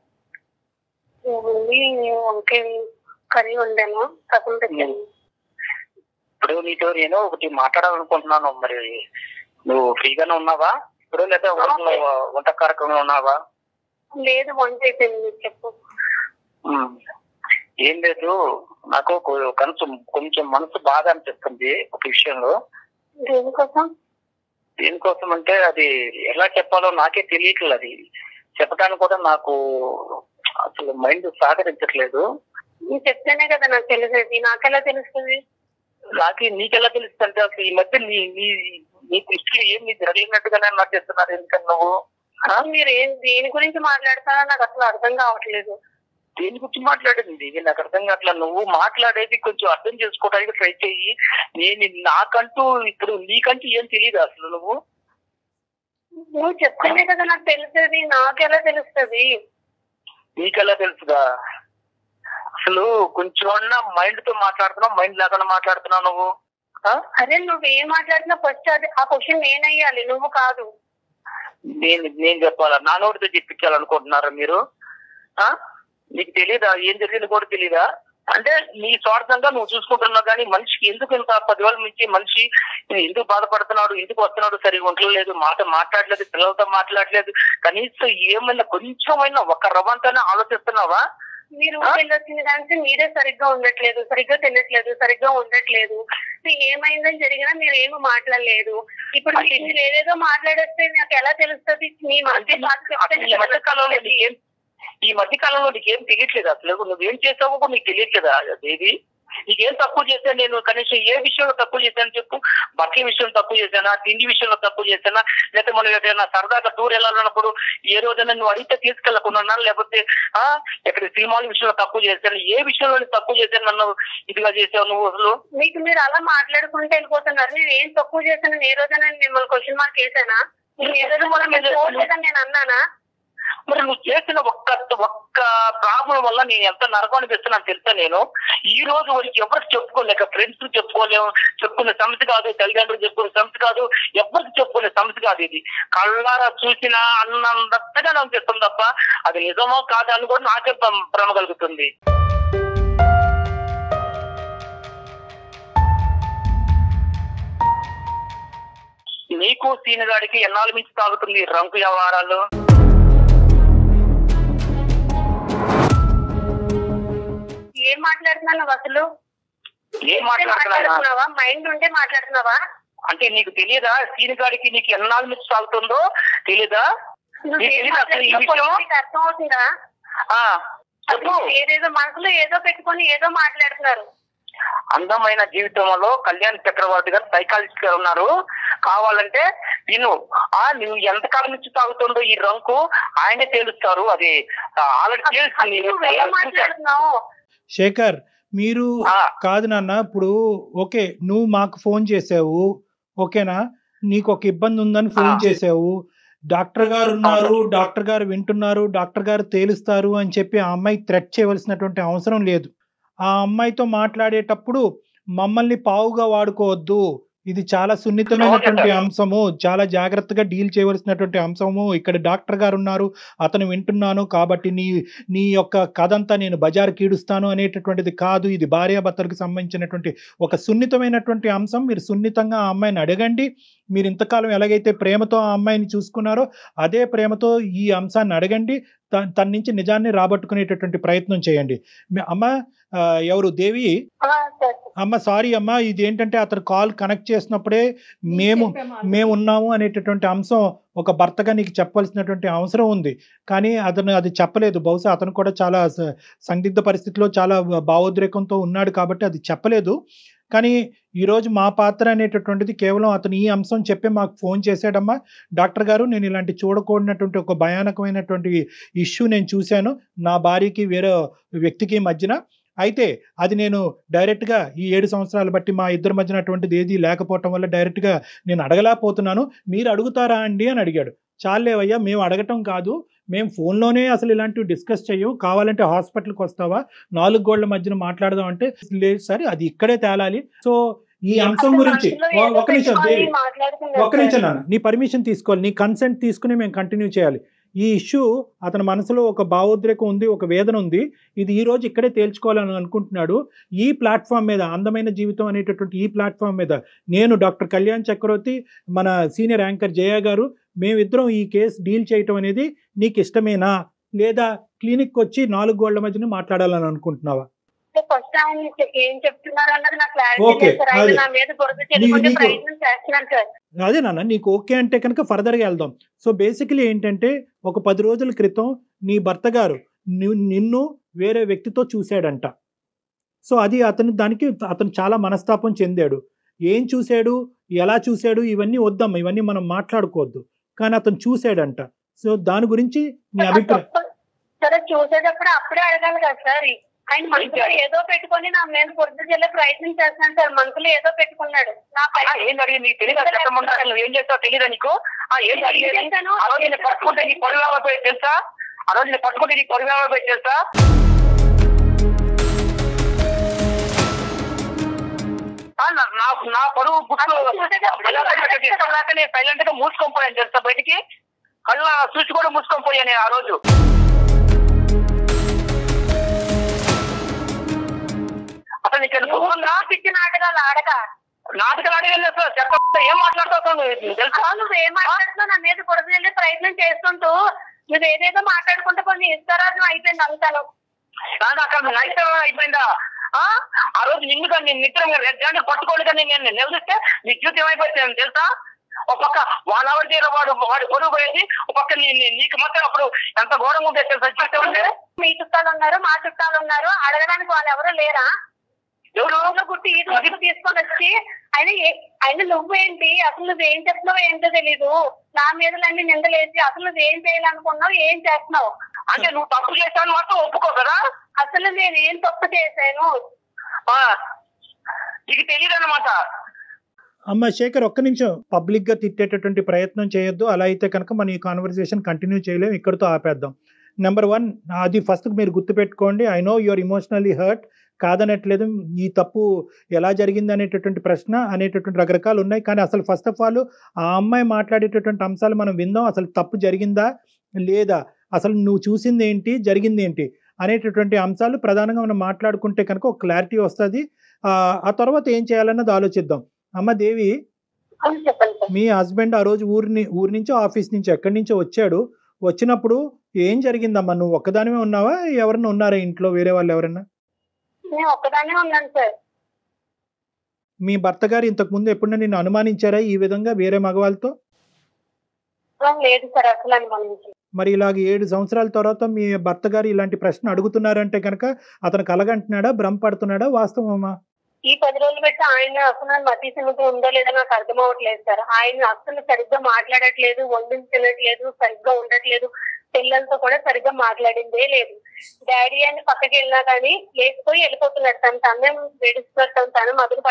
[SPEAKER 3] ఏముంది, వంకాయ కర్రీ వండాను, సగం పెట్టాను.
[SPEAKER 2] ఇప్పుడు నీతో నేను ఒకటి మాట్లాడాలనుకుంటున్నాను. మరి నువ్వు ఫ్రీగానే ఉన్నావా ఇప్పుడు, లేదా వంటలో వంట కార్యక్రమంలో ఉన్నావా?
[SPEAKER 3] లేదు, వంట అయిపోయింది. చెప్పు.
[SPEAKER 2] ఉమ్. ఏం లేదు, నాకు కొ- కొంచెం కొంచెం మనసు బాధ అనిపిస్తుంది ఒక విషయంలో.
[SPEAKER 3] దేనికోసం?
[SPEAKER 2] దేనికోసం అంటే అది ఎలా చెప్పాలో నాకే తెలియట్లేదు. అది చెప్పడానికి కూడా నాకు అసలు మైండ్ సహకరించట్లేదు.
[SPEAKER 3] నువ్వు చెప్తేనే కదా నాకు తెలిసేది, నాకెలా తెలుస్తుంది?
[SPEAKER 2] నాకు నీకెలా తెలుస్తుంది? అసలు ఈ మధ్య నీ నీ నీ దృష్టిలో ఏం నీ జరిగినట్టుగానే నాకు చెప్తున్నారు. ఎందుకని నువ్వు ఆ?
[SPEAKER 3] మీరు ఏం దేని గురించి మాట్లాడతారో నాకు అసలు అర్థం కావట్లేదు.
[SPEAKER 2] దేని గురించి మాట్లాడింది ఇది నాకు అర్థం కావట్లా. నువ్వు మాట్లాడేది కొంచెం అర్థం చేసుకోవడానికి ట్రై చెయ్యి. నేను నాకంటూ ఇప్పుడు నీకంటూ ఏం తెలియదు అసలు. నువ్వు
[SPEAKER 3] నువ్వు చెప్తేనే కదా నాకు తెలిసేది, నాకెలా తెలుస్తుంది?
[SPEAKER 2] నీకెలా తెలుసుగా? అసలు కొంచెం మైండ్ తో మాట్లాడుతున్నావు, మైండ్ లేకుండా మాట్లాడుతున్నావు నువ్వు. ఆ?
[SPEAKER 3] అరే నువ్వు ఏం మాట్లాడినా ఫస్ట్ అది ఆ క్వశ్చన్ నేనయ్యాలి, నువ్వు కాదు.
[SPEAKER 2] నేను నేను చెప్పాలా? నా నోటితో చెప్పించాలనుకుంటున్నారా మీరు? ఆ నీకు తెలీదా ఏం జరిగింది కూడా తెలీదా? అంటే నీ స్వార్థంగా నువ్వు చూసుకుంటున్నావు, కానీ మనిషికి ఎందుకు ఇంత పదివేల నుంచి మనిషి ఎందుకు బాధపడుతున్నాడు, ఎందుకు వస్తున్నాడు, సరిగా ఉండలేదు, మాట మాట్లాడలేదు, పిల్లలతో మాట్లాడలేదు, కనీసం ఏమైనా కొంచెమైనా ఒక రవ్వంతైనా ఆలోచిస్తున్నావా?
[SPEAKER 3] మీరు వెళ్ళొచ్చిన దానికి మీరే సరిగ్గా ఉండట్లేదు, సరిగ్గా తినట్లేదు, సరిగ్గా ఉండట్లేదు. మీకు ఏమైందని జరిగినా మీరు ఏమి మాట్లాడలేదు. ఇప్పుడు మీరు ఏదేదో మాట్లాడేస్తే నాకు ఎలా తెలుస్తుంది? మీ మధ్య బాధ చెప్తే
[SPEAKER 2] ఈ మధ్య కాలంలో నీకేం ఈ మధ్య కాలంలో నీకేం తెలియట్లేదు అసలు. నువ్వేం చేసావో కూడా నీకు తెలియట్లేదా దేవి? నీకేం తక్కువ చేశాను నేను? కనీసం ఏ విషయంలో తక్కువ చేశాను చెప్పు. బట్టల విషయంలో తక్కువ చేశానా, తిండి విషయంలో తక్కువ చేశానా, లేకపోతే మనం ఏదైనా సరదాగా టూర్ వెళ్ళాలన్నప్పుడు ఏ రోజైనా నువ్వు అడిగితే తీసుకెళ్లకుండా, లేకపోతే ఆ ఎక్కడ సినిమాల విషయంలో తక్కువ చేశాను, ఏ విషయంలో తక్కువ చేశాను నన్ను ఇదిగా చేసావు నువ్వు అసలు?
[SPEAKER 3] మీకు మీరు అలా మాట్లాడుకుంటూ వెళ్ళిపోతున్నారు. నేను ఏం తక్కువ చేశాను? ఏ రోజైనా మిమ్మల్ని క్వశ్చన్ మార్క్ వేసానా? మీరు ఏ రోజు కూడా మీరు చూడలేదని నేను అన్నానా?
[SPEAKER 2] మరి నువ్వు చేసిన ఒక్క ఒక్క ప్రాబ్లం వల్ల నేను ఎంత నరకం అనిపిస్తున్నాను తెలుసా? నేను ఈ రోజు వరకు ఎవరికి చెప్పుకోలేక, ఫ్రెండ్స్ చెప్పుకోలేము, చెప్పుకునే సమస్య కాదు, తల్లిదండ్రులు చెప్పుకునే సమస్య కాదు, ఎవరికి చెప్పుకునే సమస్య కాదు. ఇది కళ్ళారా చూసినా అన్నంతగా అనిపిస్తుంది తప్ప అది నిజమో కాదు అని కూడా నాకే భ్రమ కలుగుతుంది. నీకు సీనిగాడికి ఎన్నాళ్ళ నుంచి తాగుతుంది రంకు వ్యవహారాలు?
[SPEAKER 3] ఏం మాట్లాడుతున్నావు అసలు?
[SPEAKER 2] ఏం మాట్లాడుతున్నా?
[SPEAKER 3] మాట్లాడుతున్నావా? మైండ్ ఉంటే మాట్లాడుతున్నావా?
[SPEAKER 2] అంటే నీకు తెలియదా సీనిగాడికి నీకు ఎన్నాళ్ళ నుంచి సాగుతుందో తెలీదా?
[SPEAKER 3] నువ్వు ఏం మాట్లాడుతున్నావు? నీకు అర్థం అవుతుందా?
[SPEAKER 2] ఆ చెప్పు.
[SPEAKER 3] ఏదేదో మనసులో ఏదో పెట్టుకొని ఏదో మాట్లాడుతున్నారు.
[SPEAKER 2] అందమైన జీవితంలో కళ్యాణ్ చక్రవర్తి గారు సైకాలజిస్ట్ గారు ఉన్నారు. కావాలంటే విను. ఆ నువ్వు ఎంతకాలం నుంచి తాగుతుందో ఈ రంకు ఆయనే తేలుస్తారు. అది ఆల్రెడీ
[SPEAKER 3] మాట్లాడుతున్నావు.
[SPEAKER 4] శేఖర్ మీరు కాదు నాన్న, ఇప్పుడు ఓకే నువ్వు మాకు ఫోన్ చేసావు, ఓకేనా, నీకు ఒక ఇబ్బంది ఉందని ఫోన్ చేసావు, డాక్టర్ గారు ఉన్నారు, డాక్టర్ గారు వింటున్నారు, డాక్టర్ గారు తేలుస్తారు అని చెప్పి ఆ అమ్మాయి థ్రెట్ చేయవలసినటువంటి అవసరం లేదు. ఆ అమ్మాయితో మాట్లాడేటప్పుడు మమ్మల్ని పావుగా వాడుకోవద్దు, ఇది చాలా సున్నితమైనటువంటి అంశము, చాలా జాగ్రత్తగా డీల్ చేయవలసినటువంటి అంశము, ఇక్కడ డాక్టర్ గారు ఉన్నారు, అతను వింటున్నాను కాబట్టి నీ నీ యొక్క కథ అంతా నేను బజారు కీడుస్తాను అనేటటువంటిది కాదు, ఇది భార్యాభర్తలకు సంబంధించినటువంటి ఒక సున్నితమైనటువంటి అంశం. మీరు సున్నితంగా ఆ అమ్మాయిని అడగండి. మీరు ఇంతకాలం ఎలాగైతే ప్రేమతో ఆ అమ్మాయిని చూసుకున్నారో అదే ప్రేమతో ఈ అంశాన్ని అడగండి. తన నుంచి నిజాన్ని రాబట్టుకునేటటువంటి ప్రయత్నం చేయండి. అమ్మ ఎవరు దేవి అమ్మ, సారీ అమ్మ, ఇది ఏంటంటే అతను కాల్ కనెక్ట్ చేసినప్పుడే మేము మేము ఉన్నాము అనేటటువంటి అంశం ఒక భర్తగా నీకు చెప్పవలసినటువంటి అవసరం ఉంది, కానీ అతను అది చెప్పలేదు. బహుశా అతను కూడా చాలా సందిగ్ధ పరిస్థితిలో చాలా భావోద్రేకంతో ఉన్నాడు కాబట్టి అది చెప్పలేదు. కానీ ఈరోజు మా పాత్ర అనేటటువంటిది కేవలం అతను ఈ అంశం చెప్పి మాకు ఫోన్ చేశాడమ్మా, డాక్టర్ గారు నేను ఇలాంటి చూడకూడనటువంటి ఒక భయానకమైనటువంటి ఇష్యూ నేను చూశాను నా భార్యకి వేరే వ్యక్తికి మధ్యన. అయితే అది నేను డైరెక్ట్గా ఈ ఏడు సంవత్సరాలు బట్టి మా ఇద్దరి మధ్యన అటువంటిది ఏది లేకపోవటం వల్ల డైరెక్ట్గా నేను అడగలేకపోతున్నాను, మీరు అడుగుతారా అండి అని అడిగాడు. చాలేవయ్యా, మేము అడగటం కాదు, మేము ఫోన్లోనే అసలు ఇలాంటివి డిస్కస్ చేయవు, కావాలంటే హాస్పిటల్కి వస్తావా, నాలుగు గోళ్ల మధ్యన మాట్లాడదాం అంటే లేదు సార్, అది ఇక్కడే తేలాలి. సో ఈ అంశం గురించి ఒక నిమిషం దేవి, ఒక నిమిషం నాన్న, నీ పర్మిషన్ తీసుకోవాలి, నీ కన్సెంట్ తీసుకుని మేము కంటిన్యూ చేయాలి. ఈ ఇష్యూ అతని మనసులో ఒక భావోద్రేకం ఉంది, ఒక వేదన ఉంది, ఇది ఈ రోజు ఇక్కడే తేల్చుకోవాలని అనుకుంటున్నాడు. ఈ ప్లాట్ఫామ్ మీద, అందమైన జీవితం అనేటటువంటి ఈ ప్లాట్ఫామ్ మీద నేను డాక్టర్ కళ్యాణ్ చక్రవర్తి, మన సీనియర్ యాంకర్ జయ గారు, మేమిద్దరం ఈ కేసు డీల్ చేయటం అనేది నీకు ఇష్టమేనా, లేదా క్లినిక్ వచ్చి నాలుగు గోళ్ల మధ్యన మాట్లాడాలని అనుకుంటున్నావా?
[SPEAKER 3] ఫస్ట్ ఆయన ఏం చెప్తున్నారు అన్నది నాకు క్లారిటీ లేదు సార్. ఆయన నా మీద బురద చెల్లుకునే ప్రయత్నం చేస్తున్నారు సార్.
[SPEAKER 4] అదే నాన్న, నీకు ఓకే అంటే కనుక ఫర్దర్గా వెళ్దాం. సో బేసికలీ ఏంటంటే ఒక పది రోజుల క్రితం నీ భర్త గారు నిన్ను వేరే వ్యక్తితో చూశాడంట. సో అది అతను దానికి అతను చాలా మనస్తాపం చెందాడు. ఏం చూశాడు, ఎలా చూశాడు ఇవన్నీ వద్దమ్మా, ఇవన్నీ మనం మాట్లాడుకోవద్దు, కానీ అతను చూశాడంట. సో దాని గురించి నీ అభిప్రాయం?
[SPEAKER 3] సరే చూసేటప్పుడు అప్పుడే అడగాలి కదా సార్. ఆయన మనసులో ఏదో పెట్టుకుని నా మీద బురద జల్లే ప్రయత్నం చేస్తున్నాను సార్. మనసులో ఏదో పెట్టుకున్నాడు.
[SPEAKER 2] ఏం జరిగింది తెలియదు, ఏం చేస్తావు తెలియదా నీకు? ఏం జరిగింది? ఆ రోజు నేను పట్టుకుంటే నీ పొడివేమ పోయి తెలుసా? ఆ రోజు నేను పట్టుకుంటే నీ పొడివేమ పోయి తెలుసా? నా పరువు గుట్లు నేను సైలెంట్ గా మూసుకొని పోయాను తెలుసా, బయటికి కళ్ళ చూసి కూడా మూసుకొని పోయాను ఆ రోజు. అసలు నీకు
[SPEAKER 3] పిచ్చి నాటకాలు ఆడక
[SPEAKER 2] నాటకాలు ఆడేది చెప్ప ఏం మాట్లాడుతావు తెలుసా?
[SPEAKER 3] నువ్వు ఏం మాట్లాడుతున్నావు? నా మీద బురద జల్లే ప్రయత్నం చేస్తుంటూ నువ్వు ఏదేదో మాట్లాడుకుంటే కొన్ని ఇస్తారాజం అయిపోయింది అంతాను.
[SPEAKER 2] అక్కడ నైతం అయిపోయిందా? ఆ రోజు నిన్ను కానీ నేను నిద్ర రెడ్ హ్యాండ్ పట్టుకోండి కానీ నేను నిలదీస్తే నీ జీవితం ఏమైపోతుంది తెలుసా? ఒక పక్క వన్ అవర్ తీర వాడు వాడు పొరుగు పోయేది, ఒక పక్క నీకు మాత్రం అప్పుడు ఎంత ఘోరంగా ఉంటుంది తెలుసా జీవితం అంటే.
[SPEAKER 3] మీ చుట్టాలు ఉన్నారు, మా చుట్టాలు ఉన్నారు, అడగడానికి వాళ్ళు ఎవరు లేరా? ఎవరు గుట్టి ఈ రోజు తీసుకొని వచ్చి ఆయన ఆయన నువ్వేంటి, అసలు నువ్వేం చెప్తున్నావు ఏంటో తెలీదు, నా మీదలన్నీ నిందలేసి అసలు నువ్వేం చేయాలనుకున్నావు, ఏం చేస్తున్నావు
[SPEAKER 2] అంటే నువ్వు తప్పు చేశాను మాత్రం ఒప్పుకో కదా.
[SPEAKER 3] అసలు నేను ఏం తప్పు చేశాను
[SPEAKER 2] నీకు తెలియదు అన్నమాట.
[SPEAKER 4] అమ్మ శేఖర్, ఒక్క నిమిషం, పబ్లిక్ గా తిట్టేటటువంటి ప్రయత్నం చేయొద్దు. అలా అయితే కనుక మన ఈ కాన్వర్సేషన్ కంటిన్యూ చేయలేము, ఇక్కడితో ఆపేద్దాం. నెంబర్ వన్, అది ఫస్ట్ మీరు గుర్తుపెట్టుకోండి. I know your emotionally hurt, కాదనట్లేదు. ఈ తప్పు ఎలా జరిగింది అనేటటువంటి ప్రశ్న అనేటటువంటి రకరకాలు ఉన్నాయి, కానీ అసలు ఫస్ట్ ఆఫ్ ఆల్ ఆ అమ్మాయి మాట్లాడేటటువంటి అంశాలు మనం విందాం. అసలు తప్పు జరిగిందా లేదా, అసలు నువ్వు చూసింది ఏంటి, జరిగింది ఏంటి అనేటటువంటి అంశాలు ప్రధానంగా మనం మాట్లాడుకుంటే కనుక ఒక క్లారిటీ వస్తుంది. ఆ తర్వాత ఏం చేయాలన్నది ఆలోచిద్దాం. అమ్మ దేవి, మీ హస్బెండ్ ఆ రోజు ఊరిని ఊరి నుంచి ఆఫీస్ నుంచి ఎక్కడి నుంచో వచ్చాడు. వచ్చినప్పుడు ఏం జరిగిందమ్మా? నువ్వు ఒక్కదానివే ఉన్నావా, ఎవరన్నా ఉన్నారా ఇంట్లో, వేరే వాళ్ళు ఎవరన్నా?
[SPEAKER 3] ఒక్కదానే ఉన్నాను సార్.
[SPEAKER 4] మీ భర్త గారు ఇంతకు ముందు ఎప్పుడన్నా నిన్ను అనుమానించారా ఈ విధంగా వేరే మగవాళ్ళతో?
[SPEAKER 3] లేదు సార్, అసలు అనుమానించారు.
[SPEAKER 4] మరి ఇలాగ ఏడు సంవత్సరాల తర్వాత మీ భర్త గారు ఇలాంటి ప్రశ్న అడుగుతున్నారంటే కనుక అతను కలగంటున్నాడా, భ్రమ పడుతున్నాడా, వాస్తవమా?
[SPEAKER 3] ఈ పది రోజులు పెట్టి ఆయన అసలు మతి సిమితి ఉందో లేదో నాకు అర్థం అవ్వట్లేదు సార్. ఆయన అసలు సరిగ్గా మాట్లాడట్లేదు, వండించి తినట్లేదు, సరిగ్గా ఉండట్లేదు, పిల్లలతో కూడా సరిగ్గా మాట్లాడిందే లేదు. డాడీ అని పక్కకి వెళ్ళినా కానీ లేకపోయి వెళ్ళిపోతున్నాడు, తను తనే వేడిస్తున్నాడు, తను తను మొదలు పడ్డాడు. అలా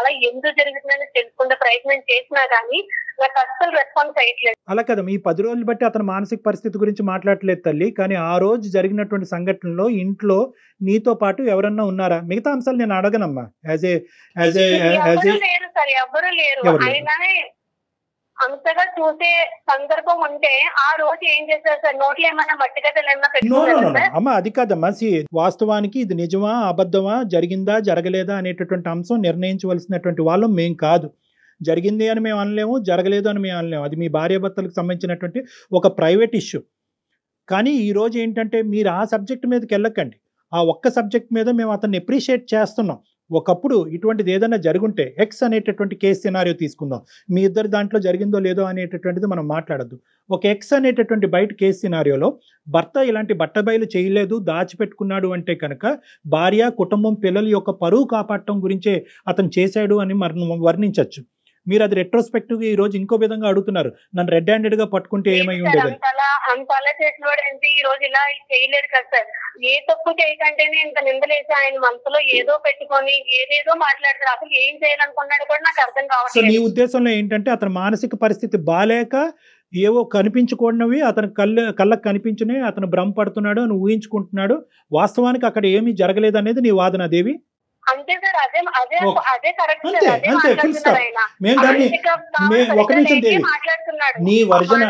[SPEAKER 3] ఎందుకు జరుగుతుందని తెలుసుకునే ప్రయత్నం చేసినా కానీ నాకు అస్సలు రెస్పాన్స్ అయ్యట్లేదు.
[SPEAKER 4] అలా కదా, ఈ పది రోజులు బట్టి అతని మానసిక పరిస్థితి గురించి మాట్లాడలేదు తల్లి. కానీ ఆ రోజు జరిగినటువంటి సంఘటనలో ఇంట్లో నీతో పాటు ఎవరన్నా ఉన్నారా? మిగతా అంశాలు నేను అడగనమ్మా. As a as a as a
[SPEAKER 3] లేరు సార్, ఎవరు లేరు. అయినా అంతగా చూసే సందర్భం ఉంటే ఆ రోజు ఏం చేశారు సార్? నోట్లో ఏమన్నా మట్టి గడ్డలు ఏమన్నా పెట్టుకున్నారా?
[SPEAKER 4] అమ్మా అది కాదమ్మా. సి వాస్తవానికి ఇది నిజమా అబద్ధమా, జరిగిందా జరగలేదా అనేటటువంటి అంశం నిర్ణయించవలసినటువంటి వాళ్ళం మేం కాదు. జరిగింది అని మేము అనలేము, జరగలేదు అని మేము అనలేము. అది మీ భార్యాభర్తలకు సంబంధించినటువంటి ఒక ప్రైవేట్ ఇష్యూ. కానీ ఈరోజు ఏంటంటే మీరు ఆ సబ్జెక్ట్ మీదకి వెళ్ళకండి. ఆ ఒక్క సబ్జెక్ట్ మీద మేము అతన్ని అప్రిషియేట్ చేస్తున్నాం. ఒకప్పుడు ఇటువంటిది ఏదైనా జరుగుంటే ఎక్స్ అనేటటువంటి కేసు సినారియో తీసుకుందాం. మీ ఇద్దరు దాంట్లో జరిగిందో లేదో అనేటటువంటిది మనం మాట్లాడద్దు. ఒక ఎక్స్ అనేటటువంటి బయట కేసు సినారియోలో భర్త ఇలాంటి బట్టబయలు చేయలేదు, దాచిపెట్టుకున్నాడు అంటే కనుక భార్య, కుటుంబం, పిల్లల యొక్క పరువు కాపాడటం గురించే అతను చేశాడు అని మనం వర్ణించవచ్చు. మీరు అది రెట్రోస్పెక్టివ్ గా ఈ రోజు ఇంకో విధంగా అడుగుతున్నారు, నన్ను రెడ్ హ్యాండెడ్ గా పట్టుకుంటే ఏమై ఉండేది?
[SPEAKER 3] అంతలా చేసినోడు ఏంటి ఈ రోజు ఇలా చేయలేడు కదా సార్. ఏ తప్పు చేయకంటేనే ఇంత నిందలేసి ఆయన మనసులో ఏదో పెట్టుకొని ఏదేదో మాట్లాడతారు. అసలు ఏం చేయాలనుకున్నాడు కూడా నాకు అర్థం కావట్లేదు.
[SPEAKER 4] నీ ఉద్దేశంలో ఏంటంటే అతని మానసిక పరిస్థితి బాలేక ఏవో కనిపించుకున్నవి అతను కళ్ళ కళ్ళకు కనిపించినవి అతను భ్రమపడుతున్నాడు అని ఊహించుకుంటున్నాడు. వాస్తవానికి అక్కడ ఏమీ జరగలేదు అనేది నీ వాదన దేవి?
[SPEAKER 3] అంతే సార్, అదే అదే అదే కరెక్ట్
[SPEAKER 4] అంతే అంతే ఫుల్ స్టాప్. మేము దాన్ని ఒక నిమిషం దేవి నీ వర్జన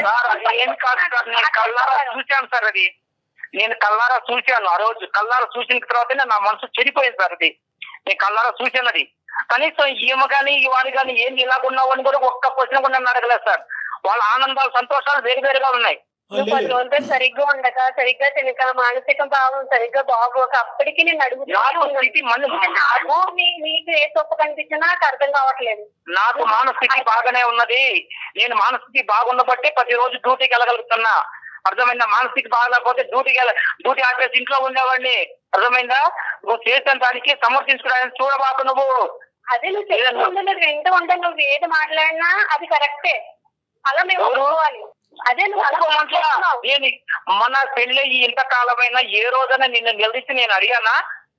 [SPEAKER 2] కల్లారా చూశాను సార్. అది నేను కల్లారా చూశాను. ఆ రోజు కల్లారా చూసిన తర్వాతనే నా మనసు చెడిపోయింది సార్. అది నేను కల్లారా చూశాను. అది కనీసం ఈమె కానీ వాడు కానీ ఏంది ఇలాగున్నావు అని కూడా ఒక్క క్వశ్చన్ కూడా నన్ను అడగలేదు సార్. వాళ్ళ ఆనందాలు, సంతోషాలు వేరు వేరుగా ఉన్నాయి.
[SPEAKER 3] పది రోజులు సరిగ్గా ఉండక, సరిగ్గా తినక, మానసిక భావం సరిగ్గా బాగోక అప్పటికి నేను అడుగుతున్నాను. మీకు ఏ తప్పు కనిపించినా నాకు అర్థం కావట్లేదు.
[SPEAKER 2] నాకు మానస్థితి బాగానే ఉన్నది. నేను మానస్థితి బాగున్నబట్టే ప్రతి రోజు డ్యూటీకి వెళ్ళగలుగుతున్నా. అర్థమైందా? మానస్థితి బాగాలేకపోతే డ్యూటీకి వెళ్ళ డ్యూటీ ఆపేసి ఇంట్లో ఉండేవాడిని. అర్థమైందా? నువ్వు చేసిన దానికి సమర్థించుకోవడానికి చూడబాకు నువ్వు.
[SPEAKER 3] అదే నువ్వు చేస్తుంటే నువ్వు వింటూ ఉంటే నువ్వు ఏది మాట్లాడినా అది కరెక్టే. అలా మేము ఒప్పుకోవాలి. అదే
[SPEAKER 2] నేను మన పెళ్ళి ఇంతకాలమైనా ఏ రోజైనా నిన్ను నిలదీసి నేను అడిగానా?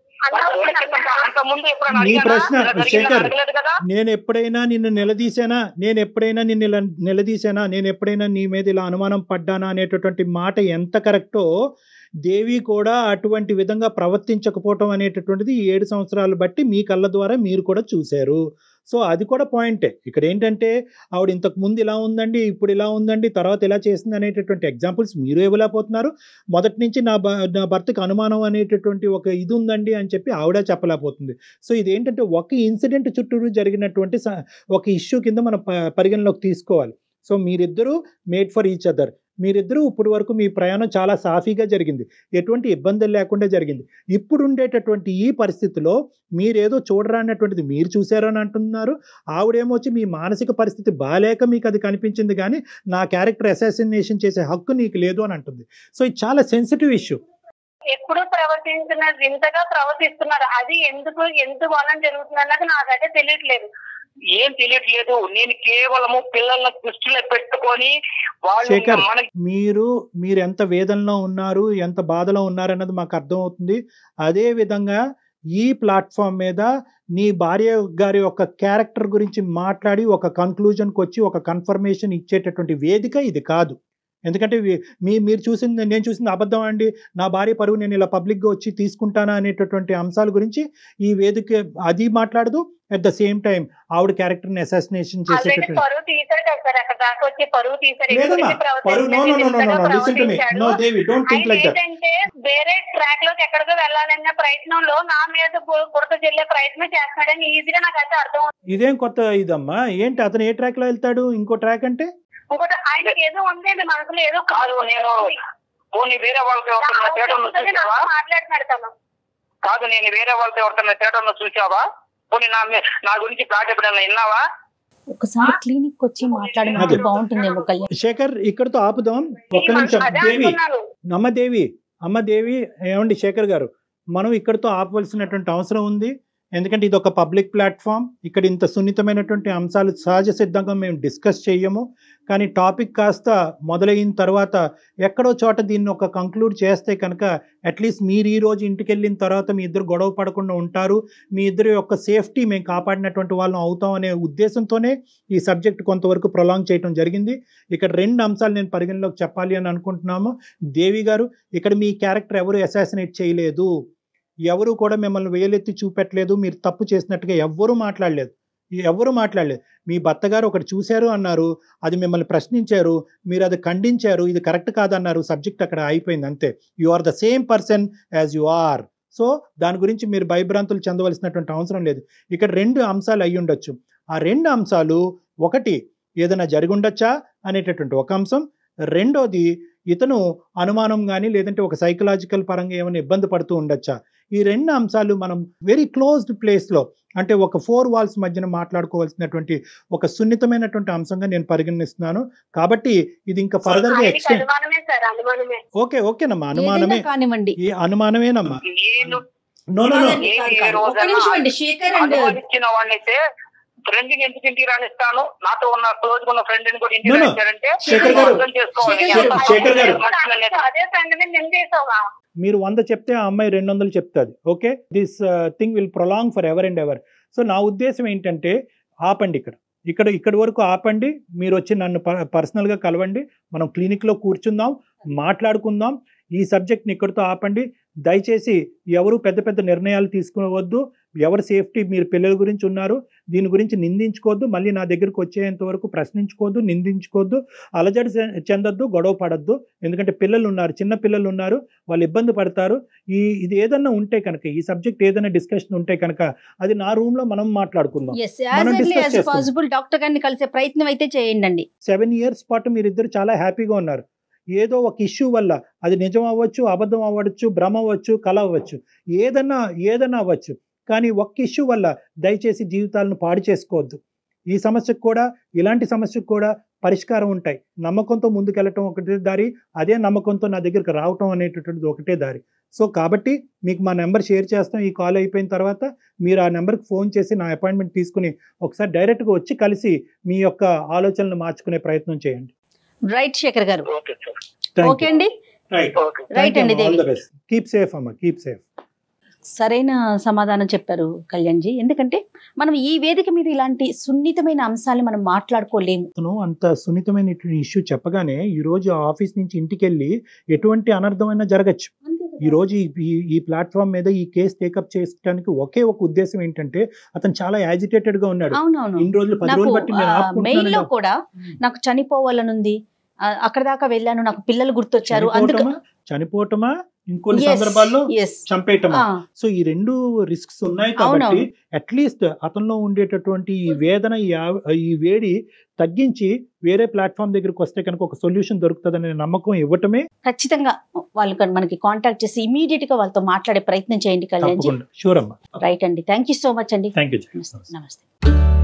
[SPEAKER 4] నీ ప్రశ్న శేఖర్, నేను ఎప్పుడైనా నిన్ను నిలదీసానా నేను ఎప్పుడైనా నిన్ను ఇలా నిలదీసానా నేను ఎప్పుడైనా నీ మీద ఇలా అనుమానం పడ్డానా అనేటటువంటి మాట ఎంత కరెక్టో దేవి కూడా అటువంటి విధంగా ప్రవర్తించకపోవటం అనేటటువంటిది ఈ ఏడు సంవత్సరాలు బట్టి మీ కళ్ళ ద్వారా మీరు కూడా చూశారు. సో అది కూడా పాయింటే. ఇక్కడ ఏంటంటే ఆవిడ ఇంతకు ముందు ఇలా ఉందండి, ఇప్పుడు ఇలా ఉందండి, తర్వాత ఇలా చేసింది అనేటటువంటి ఎగ్జాంపుల్స్ మీరు ఇవ్వలేకపోతున్నారు. మొదటి నుంచి నా నా భర్తకు అనుమానం అనేటటువంటి ఒక ఇది ఉందండి అని చెప్పి ఆవిడ చెప్పలేకపోతుంది. సో ఇదేంటంటే ఒక ఇన్సిడెంట్ చుట్టూరు జరిగినటువంటి ఒక ఇష్యూ కింద మనం పరిగణలోకి తీసుకోవాలి. సో మీరిద్దరూ మేడ్ ఫర్ ఈచ్ అదర్. మీరిద్దరూ ఇప్పుడు వరకు మీ ప్రయాణం చాలా సాఫీగా జరిగింది, ఎటువంటి ఇబ్బందులు లేకుండా జరిగింది. ఇప్పుడు ఉండేటటువంటి ఈ పరిస్థితిలో మీరేదో చూడరానటువంటిది మీరు చూసారని అంటున్నారు. ఆవిడేమో వచ్చి మీ మానసిక పరిస్థితి బాలేక మీకు అది కనిపించింది కానీ నా క్యారెక్టర్ అసాసినేషన్ చేసే హక్కు నీకు లేదు అని అంటుంది. సో ఇది చాలా సెన్సిటివ్ ఇష్యూ.
[SPEAKER 3] ఎప్పుడు ప్రవర్తించిన వింతగా ప్రవర్తిస్తున్నారు. అది ఎందుకు ఎందుకు వలన జరుగుతుంది అన్నది నాకైతే తెలియట్లేదు.
[SPEAKER 2] ఏం తెలియట్లేదు. నేను కేవలము పిల్లల దృష్టిలో పెట్టుకొని
[SPEAKER 4] శేఖర్, మీరు మీరు ఎంత వేదనలో ఉన్నారు, ఎంత బాధలో ఉన్నారు అన్నది మాకు అర్థమవుతుంది. అదే విధంగా ఈ ప్లాట్ఫామ్ మీద నీ భార్య గారి యొక్క క్యారెక్టర్ గురించి మాట్లాడి ఒక కన్క్లూజన్కి వచ్చి ఒక కన్ఫర్మేషన్ ఇచ్చేటటువంటి వేదిక ఇది కాదు. ఎందుకంటే మీ మీరు చూసింది నేను చూసింది అబద్ధం అండి, నా భార్య పరువు నేను ఇలా పబ్లిక్గా వచ్చి తీసుకుంటానా అనేటటువంటి అంశాల గురించి ఈ వేదిక అది మాట్లాడదు. అట్ ద సేమ్ టైం ఆవిడ క్యారెక్టర్ ని అసాసినేషన్ చేసేటటువంటి
[SPEAKER 3] వేరే ట్రాక్ లోకి ఎక్కడికో వెళ్ళాలన్న ప్రయత్నంలో నా మీద బురద చెల్లే ప్రయత్నం చేస్తాడని ఈజీగా నాకు అయితే అర్థం.
[SPEAKER 4] ఇదేం కొత్త ఇదమ్మా? ఏంటి అతను ఏ ట్రాక్ లో వెళ్తాడు? ఇంకో ట్రాక్ అంటే
[SPEAKER 3] ఇంకోటి ఆయనకి ఏదో ఉందండి మనసులో, ఏదో
[SPEAKER 2] కాదు. నేను వేరే వాళ్ళతో
[SPEAKER 3] మాట్లాడుతున్నాడు తను.
[SPEAKER 2] కాదు, నేను వేరే వాళ్ళతో ఎవరితో థియేటర్లో చూసావా? పోనీ నా నా గురించి ప్లాట్ ఎప్పుడైనా విన్నావా?
[SPEAKER 5] ఒకసారి క్లినిక్ వచ్చి మాట్లాడినట్టు బాగుంటుందేమో.
[SPEAKER 4] శేఖర్, ఇక్కడతో ఆపుదాం ఒక్క నిమిషం. దేవి, అమ్మ దేవి, అమ్మ దేవి, ఏమండి శేఖర్ గారు, మనం ఇక్కడతో ఆపవలసినటువంటి అవసరం ఉంది. ఎందుకంటే ఇది ఒక పబ్లిక్ ప్లాట్ఫామ్. ఇక్కడ ఇంత సున్నితమైనటువంటి అంశాలు సహజ సిద్ధంగా మేము డిస్కస్ చేయము. కానీ టాపిక్ కాస్త మొదలైన తర్వాత ఎక్కడో చోట దీన్ని ఒక కంక్లూడ్ చేస్తే కనుక అట్లీస్ట్ మీరు ఈ రోజు ఇంటికి వెళ్ళిన తర్వాత మీ ఇద్దరు గొడవ పడకుండా ఉంటారు, మీ ఇద్దరి యొక్క సేఫ్టీ మేము కాపాడినటువంటి వాళ్ళం అవుతాం అనే ఉద్దేశంతోనే ఈ సబ్జెక్ట్ కొంతవరకు ప్రొలాంగ్ చేయడం జరిగింది. ఇక్కడ రెండు అంశాలు నేను పరిగణలోకి చెప్పాలి అని అనుకుంటున్నాము. దేవి గారు, ఇక్కడ మీ క్యారెక్టర్ ఎవరు అసాసినేట్ చేయలేదు, ఎవరు కూడా మిమ్మల్ని వేలెత్తి చూపెట్టలేదు, మీరు తప్పు చేసినట్టుగా ఎవ్వరూ మాట్లాడలేదు, ఎవరు మాట్లాడలేదు. మీ భర్త గారు ఒకటి చూశారు అన్నారు, అది మిమ్మల్ని ప్రశ్నించారు, మీరు అది ఖండించారు, ఇది కరెక్ట్ కాదన్నారు, సబ్జెక్ట్ అక్కడ అయిపోయింది అంతే. You are the same person as you are. So దాని గురించి మీరు భయభ్రాంతులు చెందవలసినటువంటి అవసరం లేదు. ఇక్కడ రెండు అంశాలు అయి ఉండొచ్చు. ఆ రెండు అంశాలు, ఒకటి ఏదైనా జరిగి ఉండొచ్చా అనేటటువంటి ఒక అంశం, రెండోది ఇతను అనుమానం కానీ లేదంటే ఒక సైకలాజికల్ పరంగా ఏమైనా ఇబ్బంది పడుతూ ఉండొచ్చా. ఈ రెండు అంశాలు మనం వెరీ క్లోజ్డ్ ప్లేస్లో, అంటే ఒక ఫోర్ వాల్స్ మధ్యన మాట్లాడుకోవాల్సినటువంటి ఒక సున్నితమైనటువంటి అంశంగా నేను పరిగణిస్తున్నాను. కాబట్టి ఇది ఇంకా ఫర్దర్ గా ఎక్స్టెండ్. ఓకే ఓకేనమ్మా, అనుమానమే
[SPEAKER 5] కానివ్వండి,
[SPEAKER 4] ఈ అనుమానమేనమ్మా.
[SPEAKER 2] ఫ్రెండ్ ఎందుకు ఇంటికి రానిస్తాను, నాతో ఉన్న క్లోజ్ ఉన్న ఫ్రెండ్ ని కూడా ఇంటికి రానిచ్చారంటే
[SPEAKER 4] మీరు వంద చెప్తే ఆ అమ్మాయి రెండు వందలు చెప్తుంది. Okay, this thing will prolong forever and ever. So నా ఉద్దేశం ఏంటంటే ఆపండి, ఇక్కడ ఇక్కడ ఇక్కడి వరకు ఆపండి. మీరు వచ్చి నన్ను పర్సనల్గా కలవండి, మనం క్లినిక్లో కూర్చుందాం, మాట్లాడుకుందాం. ఈ సబ్జెక్ట్ని ఇక్కడితో ఆపండి. దయచేసి ఎవరు పెద్ద పెద్ద నిర్ణయాలు తీసుకోవద్దు. ఎవరి సేఫ్టీ, మీరు పిల్లల గురించి ఉన్నారు, దీని గురించి నిందించుకోవద్దు. మళ్ళీ నా దగ్గరకు వచ్చేంత వరకు ప్రశ్నించుకోవద్దు, నిందించుకోవద్దు, అలజడి చెందొద్దు, గొడవ పడద్దు. ఎందుకంటే పిల్లలు ఉన్నారు, చిన్న పిల్లలు ఉన్నారు, వాళ్ళు ఇబ్బంది పడతారు. ఈ ఇది ఏదన్నా ఉంటే కనుక, ఈ సబ్జెక్ట్ ఏదైనా డిస్కషన్ ఉంటే కనుక అది నా రూమ్ లో మనం మాట్లాడుకుందాం.
[SPEAKER 5] డాక్టర్ గారిని కలిసే ప్రయత్నం అయితే చేయండి.
[SPEAKER 4] సెవెన్ ఇయర్స్ పాటు మీరిద్దరు చాలా హ్యాపీగా ఉన్నారు. ఏదో ఒక ఇష్యూ వల్ల, అది నిజం అవ్వచ్చు, అబద్ధం అవ్వచ్చు, భ్రమ అవ్వచ్చు, కల అవ్వచ్చు, ఏదన్నా ఏదన్నా అవ్వచ్చు, కానీ ఒక్క ఇష్యూ వల్ల దయచేసి జీవితాలను పాడు చేసుకోవద్దు. ఈ సమస్యకు కూడా, ఇలాంటి సమస్యకు కూడా పరిష్కారం ఉంటాయి. నమ్మకంతో ముందుకెళ్ళటం ఒకటే దారి, అదే నమ్మకంతో నా దగ్గరికి రావటం అనేటటువంటిది ఒకటే దారి. సో కాబట్టి మీకు మా నెంబర్ షేర్ చేస్తాం. ఈ కాల్ అయిపోయిన తర్వాత మీరు ఆ నెంబర్కి ఫోన్ చేసి నా అపాయింట్మెంట్ తీసుకుని ఒకసారి డైరెక్ట్గా వచ్చి కలిసి మీ యొక్క ఆలోచనలు మార్చుకునే ప్రయత్నం చేయండి.
[SPEAKER 5] రైట్ శేఖర్ గారు, ఓకే అండి, రైట్ అండి.
[SPEAKER 4] కీప్ సేఫ్ అమ్మా, కీప్ సేఫ్.
[SPEAKER 5] సరైన సమాధానం చెప్పారు కళ్యాణ్ జీ. ఎందుకంటే మనం ఈ వేదిక మీద ఇలాంటి సున్నితమైన అంశాలు మనం మాట్లాడుకోలేము.
[SPEAKER 4] అంత సున్నితమైన ఇష్యూ చెప్పగానే ఈ రోజు ఆఫీస్ నుంచి ఇంటికి వెళ్ళి ఎటువంటి అనర్థమైనా జరగచ్చు. ఈ రోజు ఈ ప్లాట్ఫామ్ మీద ఈ కేసు టేకప్ చేయడానికి ఒకే ఒక ఉద్దేశం ఏంటంటే, అతను చాలా యాజిటేటెడ్ గా ఉన్నాడు. ఇన్ని రోజులు పది రోజులు బట్టి
[SPEAKER 5] మెయిల్ లో కూడా నాకు చనిపోవాలనుంది, అక్కడ దాకా వెళ్ళాను, నాకు పిల్లలు గుర్తొచ్చారు,
[SPEAKER 4] చనిపోవటమా ఇంకొన్ని సందర్భాల్లో చంపేయటమా. సో ఈ రెండు రిస్క్స్ ఉన్నాయి కాబట్టి అట్లీస్ట్ అతనిలో ఉండేటటువంటి ఈ వేదన, ఈ వేడి తగ్గించి వేరే ప్లాట్ఫామ్ దగ్గరికి వస్తే కనుక ఒక సొల్యూషన్ దొరుకుతుందనే నమ్మకం ఇవ్వటమే.
[SPEAKER 5] ఖచ్చితంగా వాళ్ళు మనకి కాంటాక్ట్ చేసి ఇమీడియట్ గా వాళ్ళతో మాట్లాడే ప్రయత్నం చేయండి కళ్యాణ్ జీ.
[SPEAKER 4] షూర్ అమ్మా.
[SPEAKER 5] రైట్ అండి, థ్యాంక్ యూ సో మచ్ అండి.
[SPEAKER 4] Thank you.
[SPEAKER 5] నమస్తే.